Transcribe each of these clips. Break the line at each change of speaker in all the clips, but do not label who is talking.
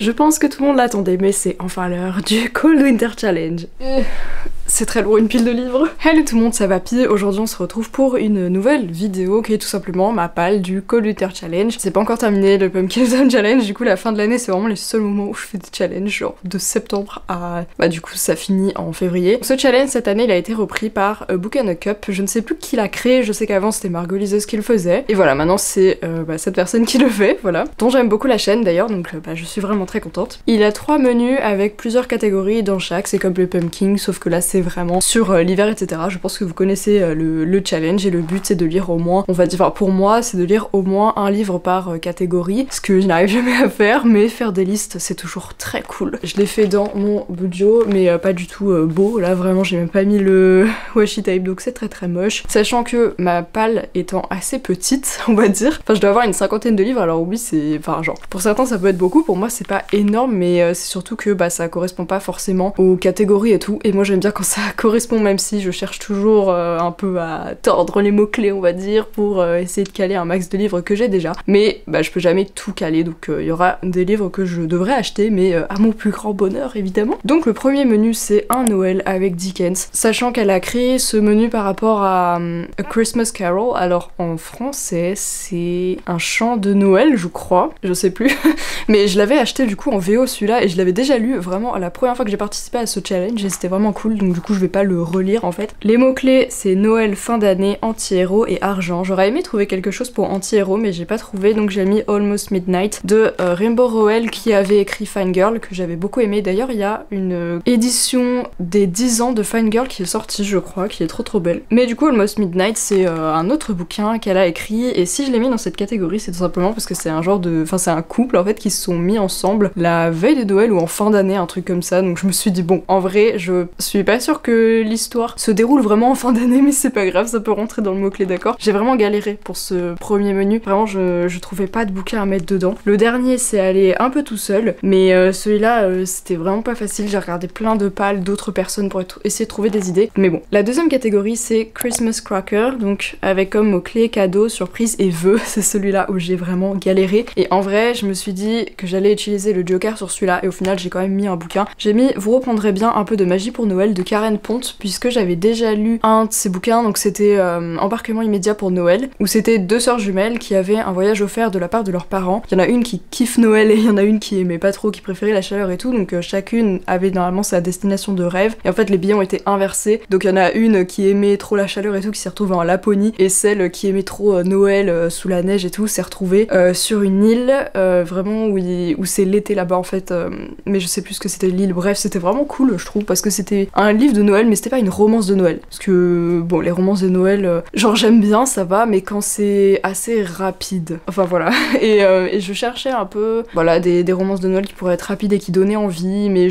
Je pense que tout le monde l'attendait, mais c'est enfin l'heure du Cold Winter Challenge. C'est très lourd, une pile de livres. Hello tout le monde, ça va Pi. Aujourd'hui on se retrouve pour une nouvelle vidéo qui est tout simplement ma palle du Cold Winter Challenge. C'est pas encore terminé le Pumpkin Zone Challenge, du coup la fin de l'année c'est vraiment les seuls moments où je fais des challenges, genre de septembre à... Bah du coup ça finit en février. Ce challenge cette année il a été repris par Book and a Cup, je ne sais plus qui l'a créé, je sais qu'avant c'était Margot Liseuse qui le faisait. Et voilà, maintenant c'est cette personne qui le fait, voilà. Dont j'aime beaucoup la chaîne d'ailleurs, donc je suis vraiment très contente. Il a 3 menus avec plusieurs catégories dans chaque, c'est comme le Pumpkin, sauf que là c'est vraiment sur l'hiver, etc. Je pense que vous connaissez le challenge et le but c'est de lire au moins, on va dire, enfin pour moi c'est de lire au moins un livre par catégorie, ce que je n'arrive jamais à faire, mais faire des listes c'est toujours très cool. Je l'ai fait dans mon Bujo, mais pas du tout beau, là vraiment j'ai même pas mis le washi tape, donc c'est très moche. Sachant que ma palle étant assez petite, on va dire, enfin je dois avoir une 50aine de livres, alors oui c'est, enfin genre, pour certains ça peut être beaucoup, pour moi c'est pas énorme, mais c'est surtout que ça correspond pas forcément aux catégories et tout, et moi j'aime bien quand ça correspond, même si je cherche toujours un peu à tordre les mots-clés on va dire, pour essayer de caler un max de livres que j'ai déjà, mais je peux jamais tout caler, donc il y aura des livres que je devrais acheter, mais à mon plus grand bonheur évidemment. Donc le premier menu c'est un Noël avec Dickens, sachant qu'elle a créé ce menu par rapport à A Christmas Carol, alors en français c'est un chant de Noël je crois, je sais plus, mais je l'avais acheté du coup en VO celui-là, et je l'avais déjà lu vraiment la première fois que j'ai participé à ce challenge, et c'était vraiment cool, donc du coup je vais pas le relire en fait. Les mots-clés c'est Noël, fin d'année, anti-héros et argent. J'aurais aimé trouver quelque chose pour anti-héros, mais j'ai pas trouvé, donc j'ai mis Almost Midnight de Rainbow Rowell qui avait écrit Fine Girl, que j'avais beaucoup aimé. D'ailleurs il y a une édition des 10 ans de Fine Girl qui est sortie je crois, qui est trop belle. Mais du coup Almost Midnight c'est un autre bouquin qu'elle a écrit, et si je l'ai mis dans cette catégorie c'est tout simplement parce que c'est un genre de... Enfin c'est un couple en fait qui se sont mis ensemble la veille de Noël ou en fin d'année, un truc comme ça, donc je me suis dit bon, en vrai je suis pas sûre que l'histoire se déroule vraiment en fin d'année, mais c'est pas grave, ça peut rentrer dans le mot-clé, d'accord. J'ai vraiment galéré pour ce premier menu, vraiment je trouvais pas de bouquin à mettre dedans. Le dernier c'est aller un peu tout seul, mais celui-là c'était vraiment pas facile, j'ai regardé plein de pales d'autres personnes pour essayer de trouver des idées, mais bon. La deuxième catégorie c'est Christmas Cracker, donc avec comme mot-clé cadeau, surprise et vœux, c'est celui-là où j'ai vraiment galéré, et en vrai je me suis dit que j'allais utiliser le joker sur celui-là, et au final j'ai quand même mis un bouquin. J'ai mis Vous reprendrez bien un peu de magie pour Noël de Karen Ponte, puisque j'avais déjà lu un de ses bouquins, donc c'était Embarquement immédiat pour Noël, où c'était 2 sœurs jumelles qui avaient un voyage offert de la part de leurs parents. Il y en a une qui kiffe Noël et il y en a une qui aimait pas trop, qui préférait la chaleur et tout, donc chacune avait normalement sa destination de rêve, et en fait les billets ont été inversés, donc il y en a une qui aimait trop la chaleur et tout qui s'est retrouvée en Laponie, et celle qui aimait trop Noël sous la neige et tout s'est retrouvée sur une île vraiment où c'est l'été là-bas en fait, mais je sais plus ce que c'était l'île, bref c'était vraiment cool je trouve, parce que c'était un livre de Noël mais c'était pas une romance de Noël, parce que bon les romances de Noël genre j'aime bien, ça va, mais quand c'est assez rapide, enfin voilà. Et je cherchais un peu voilà des romances de Noël qui pourraient être rapides et qui donnaient envie, mais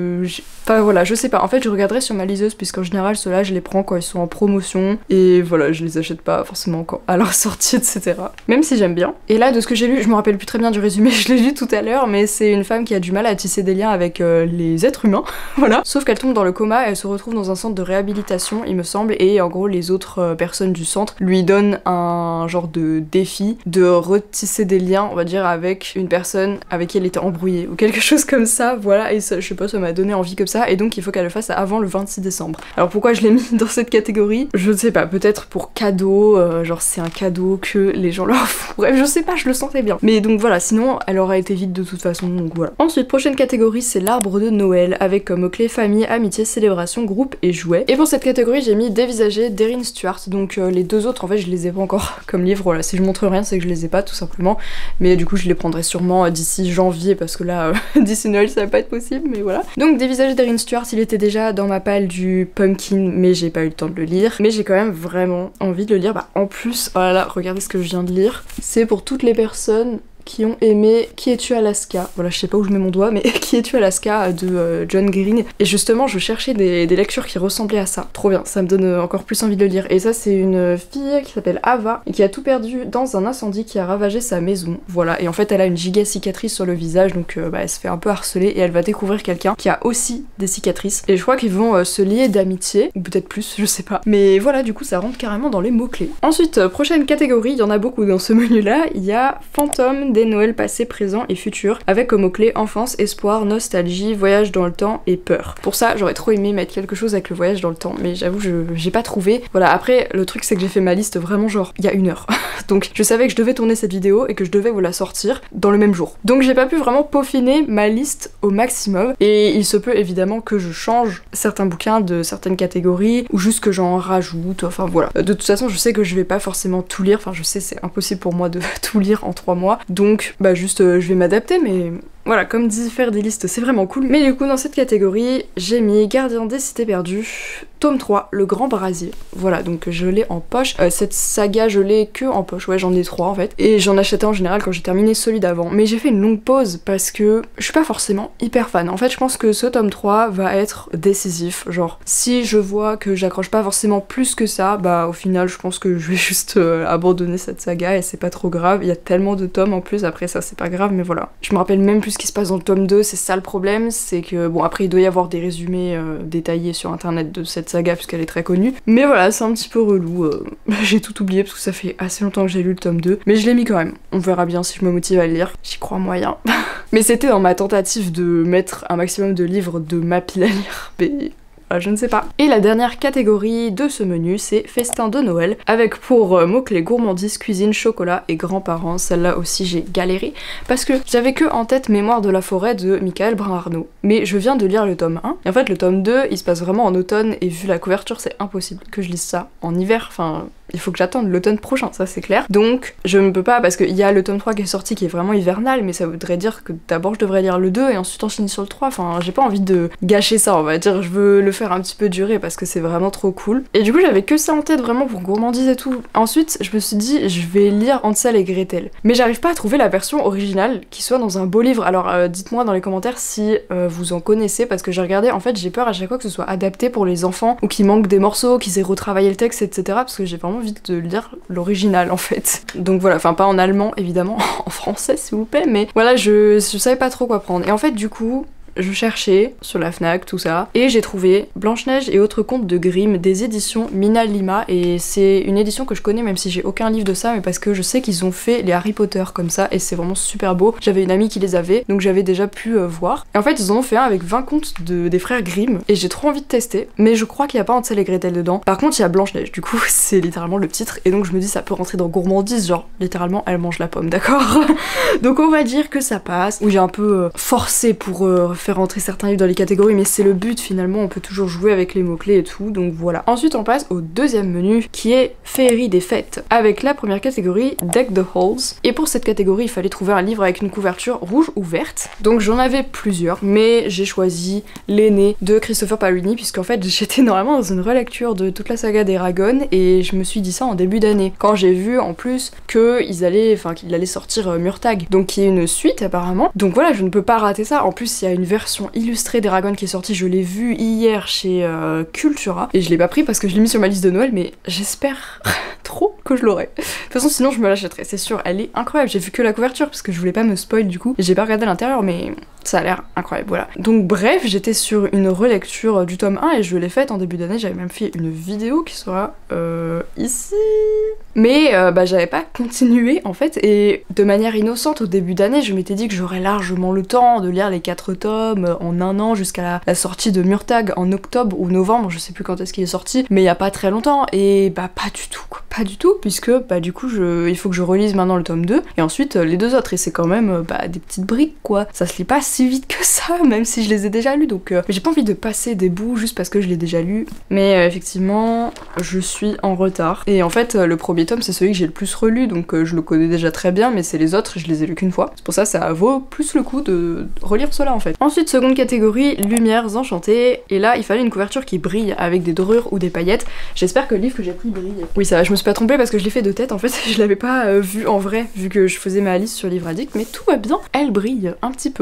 enfin voilà, je sais pas, en fait je regarderai sur ma liseuse, puisqu'en général ceux-là je les prends quand ils sont en promotion, et voilà je les achète pas forcément quand à leur sortie etc, même si j'aime bien. Et là de ce que j'ai lu, je me rappelle plus très bien du résumé, je l'ai lu tout à l'heure, mais c'est une femme qui a du mal à tisser des liens avec les êtres humains, voilà, sauf qu'elle tombe dans le coma, elle se retrouve dans un centre de réhabilitation il me semble, et en gros les autres personnes du centre lui donnent un genre de défi de retisser des liens on va dire avec une personne avec qui elle était embrouillée ou quelque chose comme ça, voilà, et ça, je sais pas, ça m'a donné envie comme ça, et donc il faut qu'elle le fasse avant le 26 décembre. Alors pourquoi je l'ai mis dans cette catégorie, je ne sais pas, peut-être pour cadeau, genre c'est un cadeau que les gens leur font, bref je sais pas, je le sentais bien, mais donc voilà, sinon elle aurait été vide de toute façon, donc voilà. Ensuite prochaine catégorie c'est l'arbre de Noël, avec comme mot-clé famille, amitié, célébration, groupe et jouets, et pour cette catégorie j'ai mis Dévisager d'Erin Stewart, donc les deux autres en fait je les ai pas encore comme livre, voilà, si je montre rien c'est que je les ai pas tout simplement, mais du coup je les prendrai sûrement d'ici janvier, parce que là d'ici Noël ça va pas être possible, mais voilà. Donc Dévisager d'Erin Stewart il était déjà dans ma palle du Pumpkin, mais j'ai pas eu le temps de le lire, mais j'ai quand même vraiment envie de le lire. En plus, oh là là, regardez ce que je viens de lire, c'est pour toutes les personnes qui ont aimé Qui es-tu Alaska, voilà je sais pas où je mets mon doigt, mais Qui es-tu Alaska de John Green, et justement je cherchais des lectures qui ressemblaient à ça, trop bien, ça me donne encore plus envie de le lire. Et ça c'est une fille qui s'appelle Ava et qui a tout perdu dans un incendie qui a ravagé sa maison, voilà, et en fait elle a une giga cicatrice sur le visage, donc elle se fait un peu harceler, et elle va découvrir quelqu'un qui a aussi des cicatrices, et je crois qu'ils vont se lier d'amitié, ou peut-être plus, je sais pas, mais voilà, du coup ça rentre carrément dans les mots-clés. Ensuite prochaine catégorie, il y en a beaucoup dans ce menu là, il y a Fantôme des Noëls passés, présents et futurs, avec comme mots-clés enfance, espoir, nostalgie, voyage dans le temps et peur. Pour ça, j'aurais trop aimé mettre quelque chose avec le voyage dans le temps, mais j'avoue, j'ai pas trouvé. Voilà, après, le truc c'est que j'ai fait ma liste vraiment genre il y a 1 heure. Donc je savais que je devais tourner cette vidéo et que je devais vous la sortir dans le même jour. Donc j'ai pas pu vraiment peaufiner ma liste au maximum, et il se peut évidemment que je change certains bouquins de certaines catégories, ou juste que j'en rajoute, enfin voilà. De toute façon, je sais que je vais pas forcément tout lire, enfin je sais c'est impossible pour moi de tout lire en 3 mois, donc bah juste je vais m'adapter, mais voilà, comme dit, faire des listes c'est vraiment cool. Mais du coup dans cette catégorie, j'ai mis Gardien des Cités Perdues, tome 3, Le Grand Brasier. Voilà, donc je l'ai en poche. Cette saga, je l'ai que en poche, ouais j'en ai 3 en fait. Et j'en achetais en général quand j'ai terminé celui d'avant. Mais j'ai fait une longue pause parce que je suis pas forcément hyper fan. En fait je pense que ce tome 3 va être décisif. Genre, si je vois que j'accroche pas forcément plus que ça, bah au final je pense que je vais juste abandonner cette saga et c'est pas trop grave. Il y a tellement de tomes en plus, après ça c'est pas grave, mais voilà. Je me rappelle même plus ce qui se passe dans le tome 2, c'est ça le problème, c'est que bon après il doit y avoir des résumés détaillés sur internet de cette saga puisqu'elle est très connue, mais voilà c'est un petit peu relou, j'ai tout oublié parce que ça fait assez longtemps que j'ai lu le tome 2, mais je l'ai mis quand même, on verra bien si je me motive à le lire, j'y crois moyen. Mais c'était dans ma tentative de mettre un maximum de livres de ma pile à lire, mais je ne sais pas. Et la dernière catégorie de ce menu, c'est Festin de Noël, avec pour mots-clés gourmandise, cuisine, chocolat et grands-parents. Celle-là aussi j'ai galéré, parce que j'avais que en tête Mémoire de la forêt de Michael Brun-Arnaud. Mais je viens de lire le tome 1, et en fait le tome 2, il se passe vraiment en automne, et vu la couverture, c'est impossible que je lise ça en hiver, enfin... Il faut que j'attende l'automne prochain, ça c'est clair. Donc je ne peux pas, parce qu'il y a le tome 3 qui est sorti qui est vraiment hivernal, mais ça voudrait dire que d'abord je devrais lire le 2 et ensuite enchaîner sur le 3. Enfin, j'ai pas envie de gâcher ça, on va dire. Je veux le faire un petit peu durer parce que c'est vraiment trop cool. Et du coup, j'avais que ça en tête vraiment pour gourmandise et tout. Ensuite, je me suis dit, je vais lire Hansel et Gretel. Mais j'arrive pas à trouver la version originale qui soit dans un beau livre. Alors dites-moi dans les commentaires si vous en connaissez, parce que j'ai regardé, en fait, j'ai peur à chaque fois que ce soit adapté pour les enfants ou qu'il manque des morceaux, qu'ils aient retravaillé le texte, etc. Parce que j'ai vraiment envie de lire l'original en fait. Donc voilà, enfin pas en allemand évidemment, en français s'il vous plaît, mais voilà, je savais pas trop quoi prendre. Et en fait du coup, je cherchais sur la Fnac, tout ça, et j'ai trouvé Blanche-Neige et autres contes de Grimm des éditions Mina Lima, et c'est une édition que je connais même si j'ai aucun livre de ça, mais parce que je sais qu'ils ont fait les Harry Potter comme ça, et c'est vraiment super beau. J'avais une amie qui les avait, donc j'avais déjà pu voir. Et en fait ils en ont fait un avec 20 contes des frères Grimm, et j'ai trop envie de tester, mais je crois qu'il n'y a pas Hansel et Gretel dedans. Par contre il y a Blanche-Neige, du coup c'est littéralement le titre, et donc je me dis ça peut rentrer dans gourmandise, genre littéralement elle mange la pomme, d'accord. Donc on va dire que ça passe, où j'ai un peu forcé pour faire rentrer certains livres dans les catégories, mais c'est le but finalement, on peut toujours jouer avec les mots-clés et tout, donc voilà. Ensuite on passe au deuxième menu qui est Féerie des fêtes, avec la première catégorie Deck the Halls, et pour cette catégorie il fallait trouver un livre avec une couverture rouge ou verte, donc j'en avais plusieurs, mais j'ai choisi L'aîné de Christopher Paolini, puisqu'en fait j'étais normalement dans une relecture de toute la saga d'Eragon, et je me suis dit ça en début d'année, quand j'ai vu en plus qu'il allait sortir Murtagh, donc qui est une suite apparemment, donc voilà, je ne peux pas rater ça. En plus il y a une version illustrée d'Eragon qui est sortie, je l'ai vue hier chez Cultura, et je l'ai pas pris parce que je l'ai mis sur ma liste de Noël, mais j'espère trop que je l'aurai. De toute façon sinon je me l'achèterai, c'est sûr, elle est incroyable. J'ai vu que la couverture parce que je voulais pas me spoil du coup, et j'ai pas regardé l'intérieur, mais ça a l'air incroyable, voilà. Donc bref, j'étais sur une relecture du tome 1 et je l'ai faite en début d'année, j'avais même fait une vidéo qui sera ici. Mais j'avais pas continué en fait, et de manière innocente au début d'année, je m'étais dit que j'aurais largement le temps de lire les 4 tomes en un an jusqu'à la sortie de Murtagh en octobre ou novembre, je sais plus quand est-ce qu'il est sorti, mais il y a pas très longtemps, et pas du tout quoi, pas du tout, puisque du coup il faut que je relise maintenant le tome 2, et ensuite les 2 autres, et c'est quand même des petites briques quoi, ça se lit pas si vite que ça, même si je les ai déjà lus, donc mais j'ai pas envie de passer des bouts juste parce que je l'ai déjà lu, mais effectivement je suis en retard, et en fait le premier tome c'est celui que j'ai le plus relu, donc je le connais déjà très bien, mais c'est les autres, je les ai lus qu'une fois, c'est pour ça vaut plus le coup de relire cela en fait. Ensuite seconde catégorie, Lumières enchantées, et là il fallait une couverture qui brille avec des dorures ou des paillettes. J'espère que le livre que j'ai pris brille. Oui ça va, je me suis pas trompée parce que je l'ai fait de tête en fait, je l'avais pas vu en vrai vu que je faisais ma liste sur Livre Addict, mais tout va bien, elle brille un petit peu, voilà.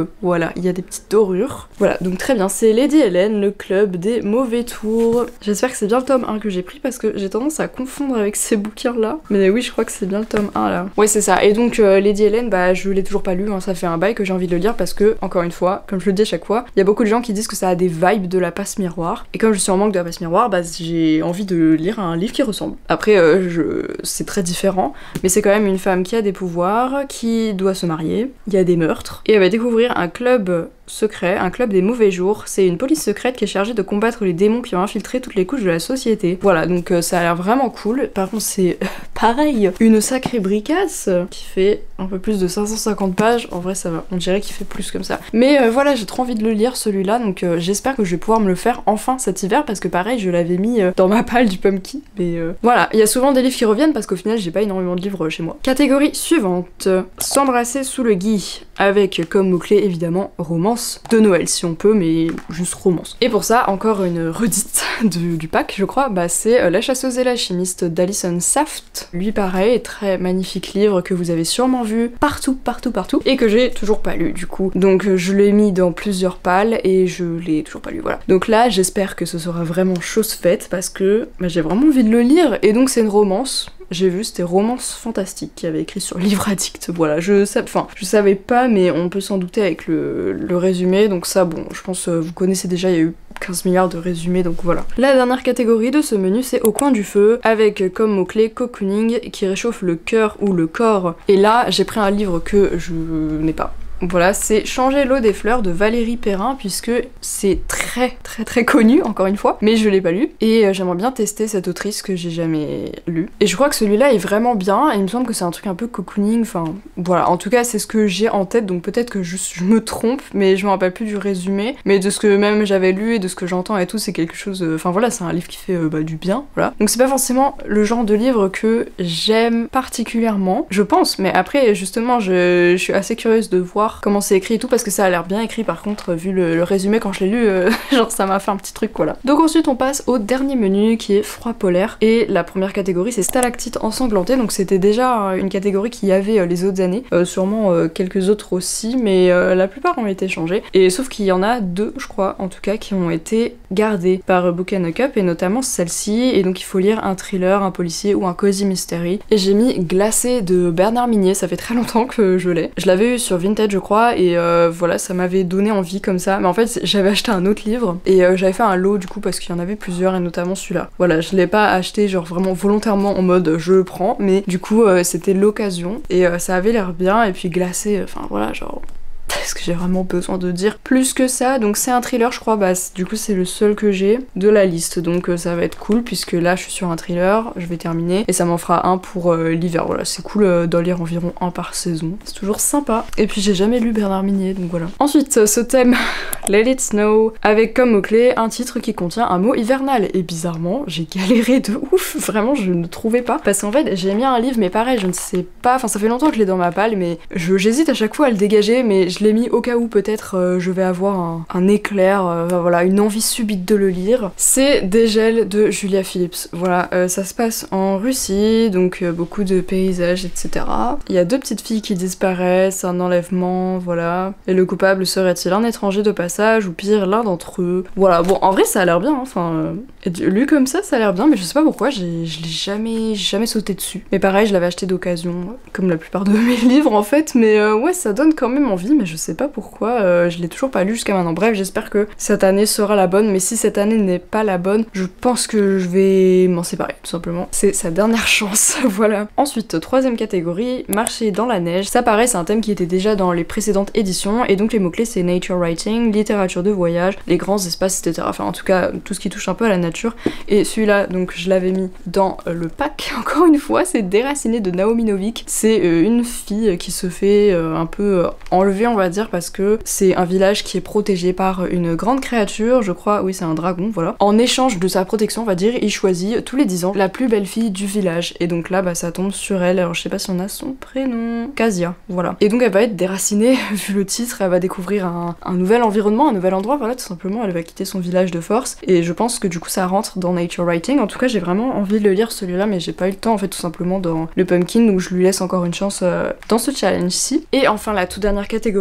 voilà, il y a des petites dorures. Voilà, donc très bien, c'est Lady Helen, le club des mauvais tours. J'espère que c'est bien le tome 1 que j'ai pris parce que j'ai tendance à confondre avec ces bouquins là. Mais oui, je crois que c'est bien le tome 1 là. Ouais, c'est ça. Et donc Lady Helen, bah je l'ai toujours pas lu, hein. Ça fait un bail que j'ai envie de le lire parce que, encore une fois, comme je le dis à chaque fois, il y a beaucoup de gens qui disent que ça a des vibes de la passe miroir. Et comme je suis en manque de la passe miroir, bah j'ai envie de lire un livre qui ressemble. Après, c'est très différent, mais c'est quand même une femme qui a des pouvoirs, qui doit se marier, il y a des meurtres, et elle va découvrir un club secret, un club des mauvais jours. C'est une police secrète qui est chargée de combattre les démons qui ont infiltré toutes les couches de la société. Voilà, donc ça a l'air vraiment cool. Par contre, c'est pareil, une sacrée bricasse qui fait un peu plus de 550 pages. En vrai, ça va, on dirait qu'il fait plus comme ça. Mais voilà, j'ai trop envie de le lire celui-là, donc j'espère que je vais pouvoir me le faire enfin cet hiver parce que pareil, je l'avais mis dans ma palle du pumpkin. Mais voilà, il y a souvent des livres qui reviennent parce qu'au final, j'ai pas énormément de livres chez moi. Catégorie suivante, s'embrasser sous le gui, avec comme mot-clé évidemment romance de Noël si on peut, mais juste romance. Et pour ça, encore une redite du pack, je crois, bah c'est La chasseuse et la chimiste d'Alison Saft. Lui pareil, très magnifique livre que vous avez sûrement vu partout, et que j'ai toujours pas lu du coup. Donc je l'ai mis dans plusieurs palles et je l'ai toujours pas lu, voilà. Donc là, j'espère que ce sera vraiment chose faite parce que bah, j'ai vraiment envie de le lire, et donc c'est une romance. J'ai vu, c'était Romance Fantastique qui avait écrit sur Livre Addict, voilà, je savais pas, mais on peut s'en douter avec le résumé, donc ça, bon, je pense vous connaissez déjà, il y a eu 15 milliards de résumés, donc voilà. La dernière catégorie de ce menu, c'est Au coin du feu, avec comme mot-clé cocooning, qui réchauffe le cœur ou le corps. Et là, j'ai pris un livre que je n'ai pas. Voilà, c'est Changer l'eau des fleurs de Valérie Perrin, puisque c'est très connu, encore une fois, mais je l'ai pas lu, et j'aimerais bien tester cette autrice que j'ai jamais lue. Et je crois que celui-là est vraiment bien, et il me semble que c'est un truc un peu cocooning, enfin voilà, en tout cas c'est ce que j'ai en tête, donc peut-être que je me trompe, mais je me rappelle plus du résumé, mais de ce que même j'avais lu et de ce que j'entends et tout, c'est quelque chose, enfin voilà, c'est un livre qui fait du bien, voilà. Donc c'est pas forcément le genre de livre que j'aime particulièrement, je pense, mais après justement je suis assez curieuse de voir comment c'est écrit et tout, parce que ça a l'air bien écrit par contre, vu le résumé quand je l'ai lu, genre ça m'a fait un petit truc, voilà. Donc ensuite on passe au dernier menu qui est froid polaire, et la première catégorie c'est stalactite ensanglantée, donc c'était déjà une catégorie qu'il y avait les autres années, sûrement quelques autres aussi, mais la plupart ont été changés, et sauf qu'il y en a deux, je crois, en tout cas, qui ont été gardés par Book & Cup, et notamment celle-ci, et donc il faut lire un thriller, un policier ou un cozy mystery, et j'ai mis Glacé de Bernard Minier, ça fait très longtemps que je l'ai. Je l'avais eu sur Vintage je crois, et voilà, ça m'avait donné envie comme ça, mais en fait j'avais acheté un autre livre, et j'avais fait un lot du coup parce qu'il y en avait plusieurs, et notamment celui-là. Voilà, je l'ai pas acheté genre vraiment volontairement en mode je le prends, mais du coup c'était l'occasion, et ça avait l'air bien, et puis glacé, enfin voilà, genre... Est-ce que j'ai vraiment besoin de dire plus que ça? Donc c'est un thriller, je crois, bah du coup c'est le seul que j'ai de la liste, donc ça va être cool, puisque là je suis sur un thriller, je vais terminer, et ça m'en fera un pour l'hiver, voilà, c'est cool d'en lire environ un par saison, c'est toujours sympa. Et puis j'ai jamais lu Bernard Minier, donc voilà. Ensuite, ce thème, Let It Snow, avec comme mot-clé un titre qui contient un mot hivernal, et bizarrement, j'ai galéré de ouf, vraiment je ne trouvais pas, parce qu'en fait j'ai mis un livre, mais pareil, je ne sais pas, enfin ça fait longtemps que je l'ai dans ma palle, mais j'hésite à chaque fois à le dégager, mais je l'ai mis au cas où peut-être je vais avoir un éclair, voilà, une envie subite de le lire. C'est Dégel de Julia Phillips. Voilà, ça se passe en Russie, donc beaucoup de paysages, etc. Il y a deux petites filles qui disparaissent, un enlèvement, voilà. Et le coupable serait-il un étranger de passage, ou pire, l'un d'entre eux. Voilà, bon, en vrai ça a l'air bien, hein. Enfin, lu comme ça a l'air bien, mais je sais pas pourquoi, je l'ai jamais sauté dessus. Mais pareil, je l'avais acheté d'occasion, comme la plupart de mes livres en fait, mais ouais, ça donne quand même envie, mais je sais pas pourquoi, je l'ai toujours pas lu jusqu'à maintenant. Bref, j'espère que cette année sera la bonne, mais si cette année n'est pas la bonne, je pense que je vais m'en séparer, tout simplement. C'est sa dernière chance, voilà. Ensuite, troisième catégorie, marcher dans la neige. Ça pareil, c'est un thème qui était déjà dans les précédentes éditions, et donc les mots-clés c'est nature writing, littérature de voyage, les grands espaces, etc. Enfin, en tout cas, tout ce qui touche un peu à la nature. Et celui-là, donc je l'avais mis dans le pack, encore une fois, c'est Déraciné de Naomi Novik. C'est une fille qui se fait un peu enlever, on va dire, parce que c'est un village qui est protégé par une grande créature, je crois, oui c'est un dragon, voilà. En échange de sa protection, on va dire, il choisit tous les 10 ans la plus belle fille du village, et donc là bah ça tombe sur elle, alors je sais pas si on a son prénom, Casia, voilà. Et donc elle va être déracinée, vu le titre, elle va découvrir un nouvel environnement, un nouvel endroit, voilà, tout simplement, elle va quitter son village de force, et je pense que du coup ça rentre dans nature writing. En tout cas j'ai vraiment envie de le lire celui-là, mais j'ai pas eu le temps en fait, tout simplement dans le pumpkin, donc je lui laisse encore une chance dans ce challenge-ci. Et enfin la toute dernière catégorie,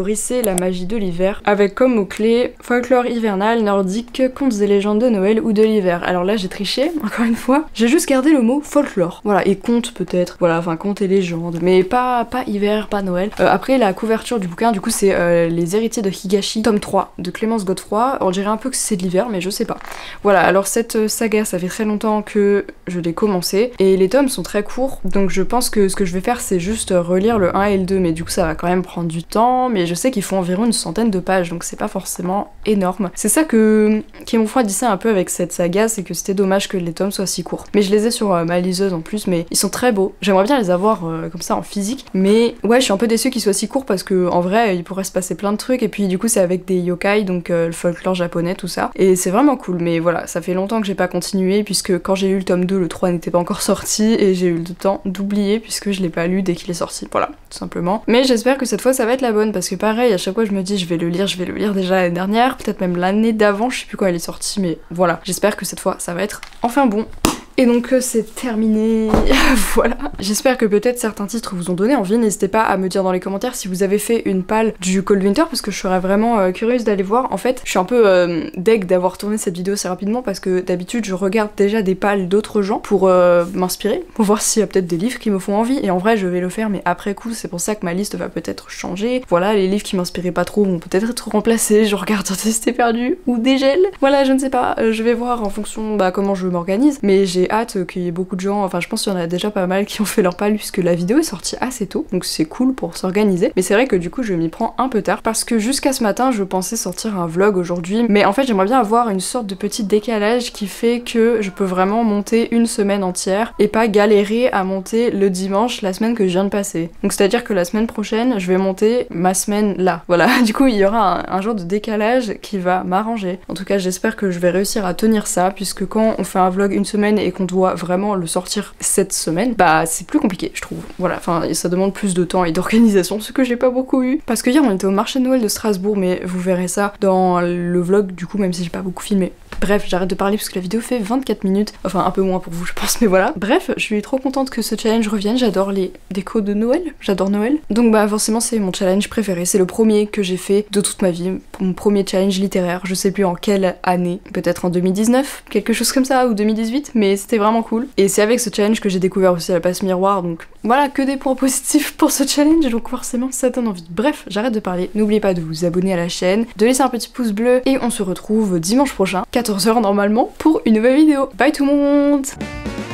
nourrissez la magie de l'hiver avec comme mot-clé folklore hivernal, nordique, contes et légendes de Noël ou de l'hiver. Alors là j'ai triché, encore une fois, j'ai juste gardé le mot folklore. Voilà, et contes peut-être, voilà, enfin contes et légendes, mais pas hiver, pas Noël. Après la couverture du bouquin, du coup c'est Les héritiers de Higashi, tome 3 de Clémence Godefroy. On dirait un peu que c'est de l'hiver, mais je sais pas. Voilà, alors cette saga, ça fait très longtemps que je l'ai commencé, et les tomes sont très courts, donc je pense que ce que je vais faire c'est juste relire le 1 et le 2, mais du coup ça va quand même prendre du temps, mais je sais qu'ils font environ une centaine de pages, donc c'est pas forcément énorme. C'est ça qui m'ont refroidissé un peu avec cette saga, c'est que c'était dommage que les tomes soient si courts. Mais je les ai sur ma liseuse en plus, mais ils sont très beaux. J'aimerais bien les avoir comme ça en physique, mais ouais, je suis un peu déçue qu'ils soient si courts parce que en vrai, il pourrait se passer plein de trucs, et puis du coup c'est avec des yokai, donc le folklore japonais, tout ça, et c'est vraiment cool. Mais voilà, ça fait longtemps que j'ai pas continué, puisque quand j'ai lu le tome 2, le 3 n'était pas encore sorti, et j'ai eu le temps d'oublier puisque je l'ai pas lu dès qu'il est sorti, voilà, tout simplement. Mais j'espère que cette fois ça va être la bonne, parce que pareil, à chaque fois je me dis je vais le lire déjà l'année dernière, peut-être même l'année d'avant, je sais plus quand elle est sortie, mais voilà, j'espère que cette fois ça va être enfin bon. Et donc c'est terminé, voilà. J'espère que peut-être certains titres vous ont donné envie, n'hésitez pas à me dire dans les commentaires si vous avez fait une palle du Cold Winter, parce que je serais vraiment curieuse d'aller voir. En fait, je suis un peu deg d'avoir tourné cette vidéo assez rapidement, parce que d'habitude je regarde déjà des palles d'autres gens pour m'inspirer, pour voir s'il y a peut-être des livres qui me font envie, et en vrai je vais le faire mais après coup, c'est pour ça que ma liste va peut-être changer. Voilà, les livres qui m'inspiraient pas trop vont peut-être être remplacés, je regarde Tester perdu ou des gels. Voilà, je ne sais pas, je vais voir en fonction comment je m'organise, mais j'ai hâte qu'il y ait beaucoup de gens, enfin je pense qu'il y en a déjà pas mal qui ont fait leur palle puisque la vidéo est sortie assez tôt, donc c'est cool pour s'organiser. Mais c'est vrai que du coup je m'y prends un peu tard, parce que jusqu'à ce matin je pensais sortir un vlog aujourd'hui, mais en fait j'aimerais bien avoir une sorte de petit décalage qui fait que je peux vraiment monter une semaine entière et pas galérer à monter le dimanche la semaine que je viens de passer. Donc c'est à dire que la semaine prochaine je vais monter ma semaine là, voilà. Du coup il y aura un genre de décalage qui va m'arranger. En tout cas j'espère que je vais réussir à tenir ça, puisque quand on fait un vlog une semaine et qu'on doit vraiment le sortir cette semaine, bah c'est plus compliqué je trouve. Voilà, enfin ça demande plus de temps et d'organisation, ce que j'ai pas beaucoup eu. Parce que hier on était au marché de Noël de Strasbourg, mais vous verrez ça dans le vlog du coup, même si j'ai pas beaucoup filmé. Bref, j'arrête de parler parce que la vidéo fait 24 minutes, enfin un peu moins pour vous je pense, mais voilà. Bref, je suis trop contente que ce challenge revienne, j'adore les décos de Noël, j'adore Noël. Donc bah forcément c'est mon challenge préféré, c'est le premier que j'ai fait de toute ma vie, mon premier challenge littéraire, je sais plus en quelle année, peut-être en 2019, quelque chose comme ça, ou 2018, mais c'était vraiment cool. Et c'est avec ce challenge que j'ai découvert aussi la passe miroir, donc voilà, que des points positifs pour ce challenge, donc forcément ça donne envie. Bref, j'arrête de parler, n'oubliez pas de vous abonner à la chaîne, de laisser un petit pouce bleu, et on se retrouve dimanche prochain, 14h normalement, pour une nouvelle vidéo. Bye tout le monde!